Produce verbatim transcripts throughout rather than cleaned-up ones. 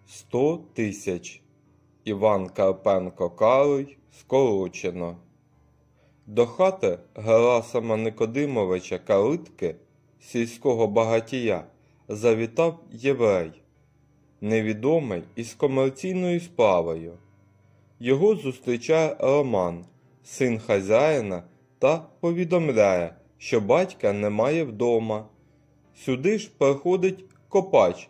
Сто тисяч. Іван Карпенко Калий. Скорочено. До хати Герасима Никодимовича Калитки, сільського багатія, завітав єврей, невідомий із комерційною справою. Його зустрічає Роман, син хазяїна, та повідомляє, що батька немає вдома. Сюди ж приходить копач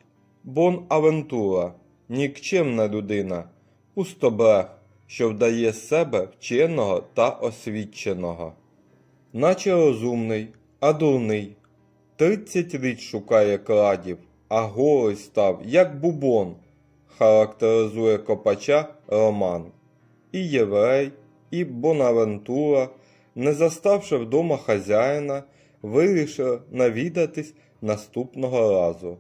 Бонавентура, нікчемна людина, пустобрех, що вдає з себе вченого та освіченого. Наче розумний, а дурний. Тридцять літ шукає кладів, а голий став, як бубон, характеризує копача Роман. І єврей, і Бонавентура, не заставши вдома хазяїна, вирішили навідатись наступного разу.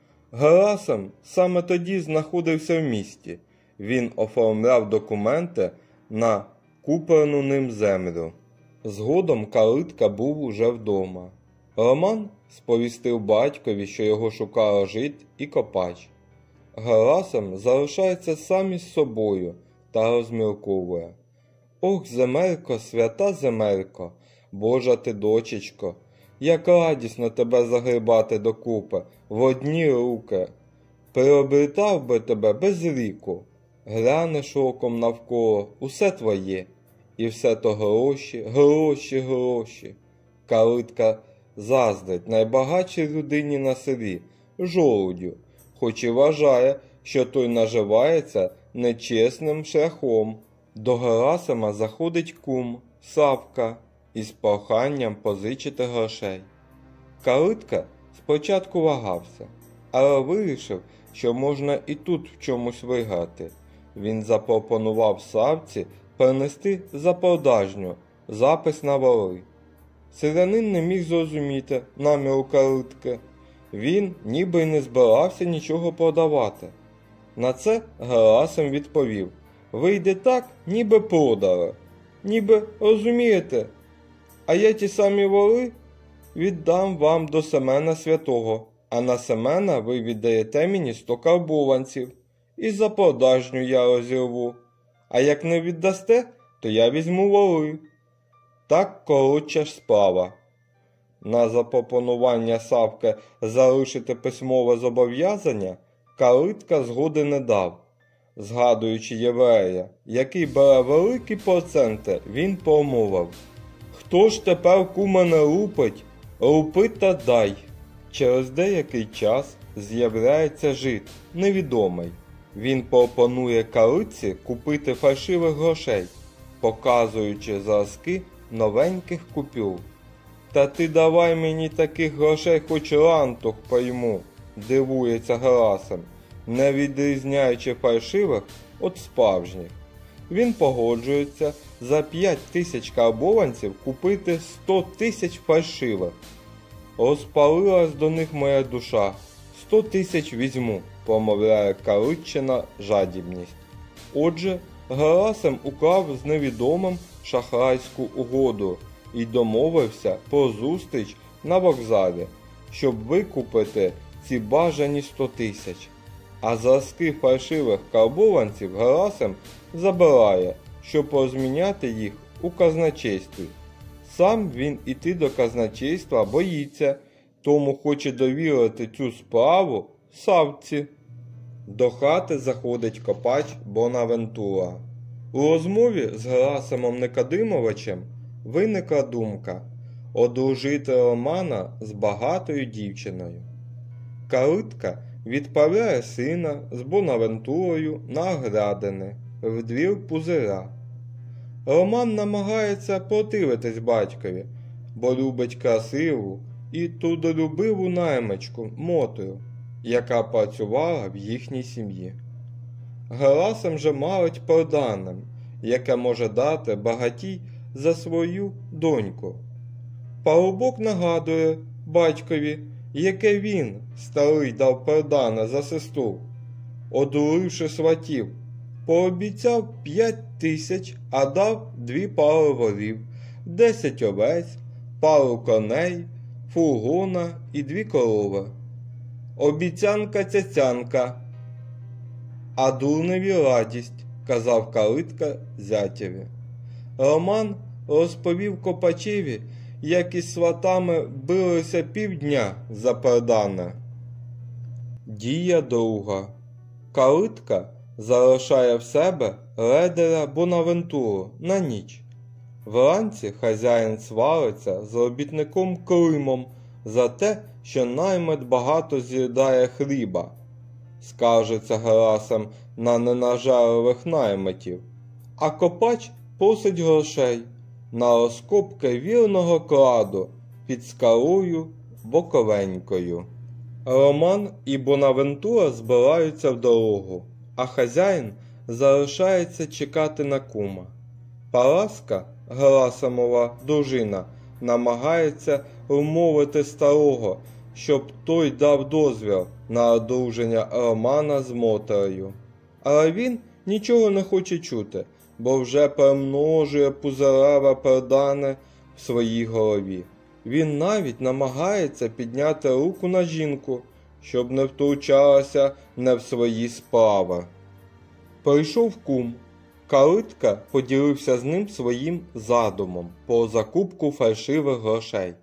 Герасим саме тоді знаходився в місті. Він оформляв документи на куплену ним землю. Згодом Калитка був уже вдома. Роман сповістив батькові, що його шукає жид і копач. Герасим залишається сам із собою та розмірковує. «Ох, земелько, свята земелько, Божа ти дочечко, як радісно тебе загрібати докупи в одні руки. Приобретав би тебе без ріку. Глянеш оком навколо, усе твоє. І все то гроші, гроші, гроші». Калитка заздрить найбагатшій людині на селі, жолудю, хоч і вважає, що той наживається нечесним шляхом. До Герасима заходить кум, Савка, із проханням позичити грошей. Калитка спочатку вагався, але вирішив, що можна і тут в чомусь виграти. Він запропонував Савці принести за продажню запис на воли. Селянин не міг зрозуміти наміру Калитки. Він ніби й не збирався нічого продавати. На це Герасим відповів: «Вийде так, ніби продали. Ніби, розумієте, а я ті самі воли віддам вам до Семена Святого, а на Семена ви віддаєте мені сто карбованців, і за продажню я розірву. А як не віддасте, то я візьму воли». Так коротша ж справа. На запропонування Савки залишити письмове зобов'язання Калитка згоди не дав. Згадуючи єврея, який бере великі проценти, він промовив: «Хто ж тепер куме не лупить? Лупи та дай». Через деякий час з'являється жид, невідомий. Він пропонує Калитці купити фальшивих грошей, показуючи зразки новеньких купюр. «Та ти давай мені таких грошей хоч лантух пойму», – дивується Герасим, не відрізняючи фальшивих від справжніх. Він погоджується за п'ять тисяч карбованців купити сто тисяч фальшивих. «Розпалилась до них моя душа, сто тисяч візьму», – промовляє Калитчина жадібність. Отже, Герасим уклав з невідомим шахрайську угоду і домовився про зустріч на вокзалі, щоб викупити ці бажані сто тисяч. А зразки фальшивих карбованців Герасим забирає, щоб розміняти їх у казначействі. Сам він іти до казначейства боїться, тому хоче довірити цю справу Савці. До хати заходить копач Бонавентура. У розмові з Герасимом Никодимовичем виникла думка одружити Романа з багатою дівчиною. Калитка відправляє сина з Бонавентурою на оглядини в двір пузиря. Роман намагається противитись батькові, бо любить красиву і трудолюбиву наймичку Мотрю, яка працювала в їхній сім'ї. Герасим же марить приданним, яке може дати багатій за свою доньку. Парубок нагадує батькові, яке він, старий, дав придане за сестру. Одуривши сватів, пообіцяв п'ять тисяч, а дав дві пари волів, десять овець, пару коней, фургона і дві корови. Обіцянка-цяцянка. а дурневі радість, казав калитка зятєві. Роман розповів Копачеві, як із сватами билися півдня за пердане. Дія друга. Калитка залишає в себе рейдера Бонавентуру на ніч. Вранці хазяїн свариться з робітником Климом за те, що наймит багато з'їдає хліба. Скаржиться Герасим на ненажерливих наймитів, а Копач просить грошей на розкопки вірного кладу під скалою Боковенькою. Роман і Бонавентура збираються в дорогу, а хазяїн залишається чекати на кума. Параска, Герасимова дружина, намагається вмовити старого, щоб той дав дозвіл на одруження Романа з Мотрею. Але він нічого не хоче чути, бо вже примножує пузиреве пердане в своїй голові. Він навіть намагається підняти руку на жінку, щоб не втручалася не в свої справи. Прийшов кум. Калитка поділився з ним своїм задумом по закупку фальшивих грошей.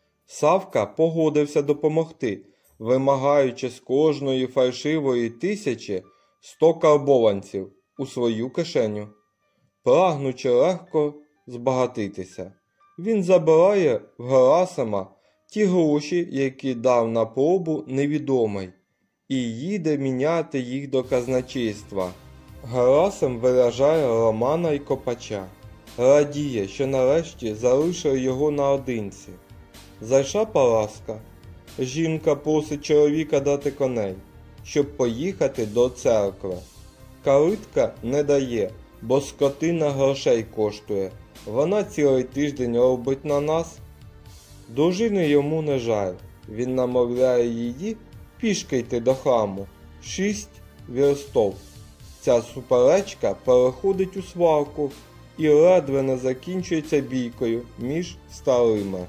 Савка погодився допомогти, вимагаючи з кожної фальшивої тисячі сто карбованців у свою кишеню. Прагнучи легко збагатитися, він забирає в Герасима ті гроші, які дав на пробу невідомий, і їде міняти їх до казначейства. Герасим виряджає Романа й Копача. Радіє, що нарешті залишив його наодинці. Зайшла Параска. Жінка просить чоловіка дати коней, щоб поїхати до церкви. Калитка не дає, бо скотина грошей коштує. Вона цілий тиждень робить на нас. Дружини йому не жаль. Він намовляє її пішки йти до храму. Шість вірстов. Ця суперечка переходить у сварку і ледве не закінчується бійкою між старими.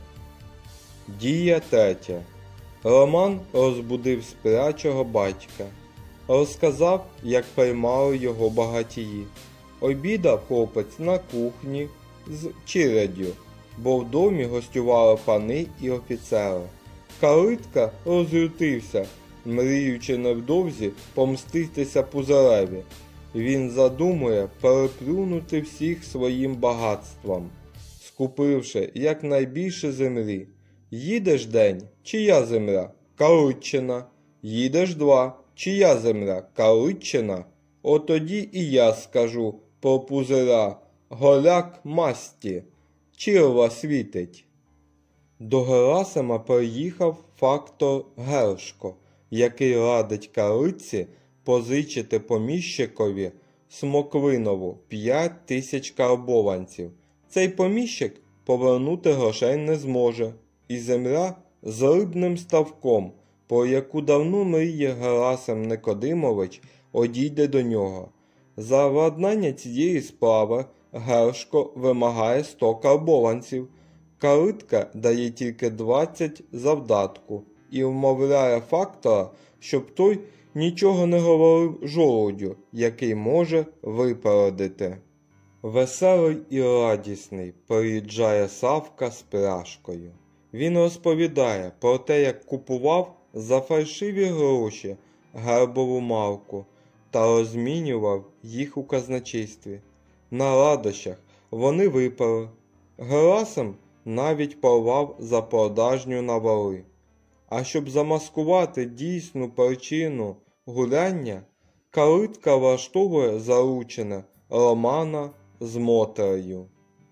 Дія третя. Роман розбудив сплячого батька. Розказав, як приймали його багатії. Обідав хлопець на кухні з череддю, бо в домі гостювали пани і офіцери. Калитка розлютився, мріючи невдовзі помститися пузиреві. Він задумує переплюнути всіх своїм багатством, скупивши якнайбільше землі. Їдеш день, чия земля? Калитчина. Їдеш два, чия земля? Калитчина. Отоді і я скажу про пузиря: голяк масті, чірва світить. До Герасима приїхав фактор Гершко, який радить калитці позичити поміщикові Смоквинову п'ять тисяч карбованців. Цей поміщик повернути грошей не зможе, і земля з рибним ставком, про яку давно мріє Герасим Никодимович, одійде до нього. За владнання цієї справи Гершко вимагає сто карбованців. Калитка дає тільки двадцять завдатку і вмовляє фактора, щоб той нічого не говорив жолудю, який може випередити. Веселий і радісний приїжджає Савка з пляшкою. Він розповідає про те, як купував за фальшиві гроші гербову марку та розмінював їх у казначействі. На радощах вони випили. Герасим навіть порвав за продажню на воли. А щоб замаскувати дійсну причину гуляння, калитка влаштовує заручене Романа з Мотрею.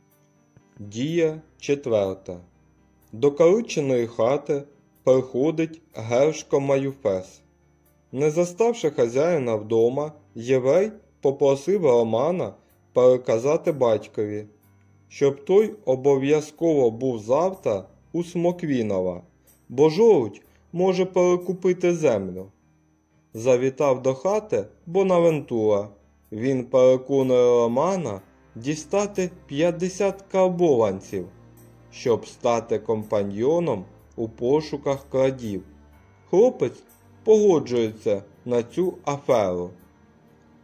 Дія четверта. До калитчиної хати приходить Гершко Маюфес. Не заставши хазяїна вдома, єврей попросив Романа переказати батькові, щоб той обов'язково був завтра у Смоквінова, бо жолудь може перекупити землю. Завітав до хати Бонавентура. Він переконує Романа дістати п'ятдесят карбованців, щоб стати компаньйоном у пошуках крадів. Хлопець погоджується на цю аферу.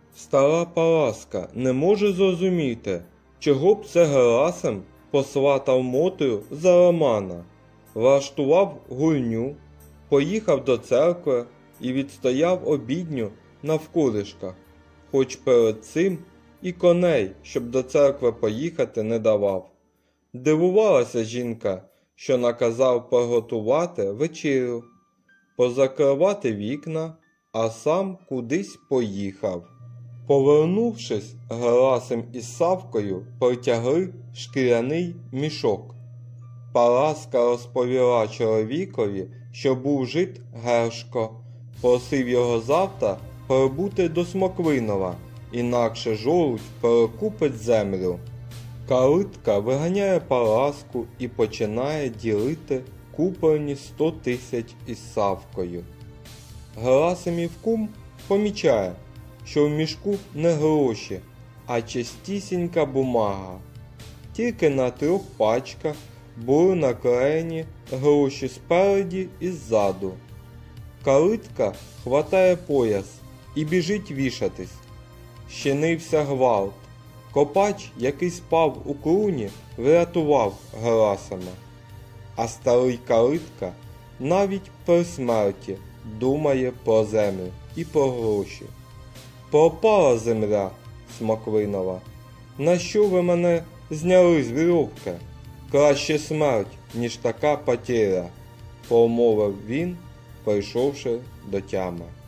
Стара Параска не може зрозуміти, чого б це Герасим посватав Мотрю за Романа, влаштував гульню, поїхав до церкви і відстояв обідню навколишках, хоч перед цим і коней, щоб до церкви поїхати, не давав. Дивувалася жінка, що наказав приготувати вечерю, позакривати вікна, а сам кудись поїхав. Повернувшись, Герасим із Савкою протягли шкіряний мішок. Параска розповіла чоловікові, що був жид Гершко, просив його завтра прибути до Смоквинова, інакше жолудь перекупить землю. Калитка виганяє Параску і починає ділити куплені сто тисяч із Савкою. Герасимів кум помічає, що в мішку не гроші, а чистісінька бумага. Тільки на трьох пачках були наклеєні гроші спереді і ззаду. Калитка хватає пояс і біжить вішатись. Щинився гвалт. Копач, який спав у клуні, врятував Герасима. А старий Калитка навіть при смерті думає про землю і про гроші. Пропала земля Смоквинова. На що ви мене зняли з вірьовки? Краще смерть, ніж така потеря, промовив він, прийшовши до тями.